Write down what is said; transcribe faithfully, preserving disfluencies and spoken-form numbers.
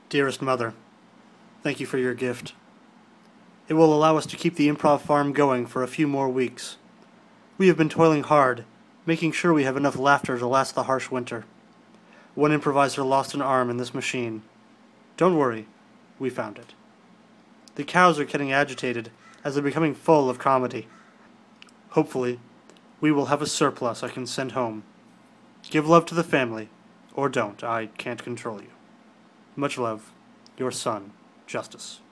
Dearest Mother, thank you for your gift. It will allow us to keep the improv farm going for a few more weeks. We have been toiling hard, making sure we have enough laughter to last the harsh winter. One improviser lost an arm in this machine. Don't worry, we found it. The cows are getting agitated as they're becoming full of comedy. Hopefully, we will have a surplus I can send home. Give love to the family, or don't. I can't control you. Much love, your son, Justice.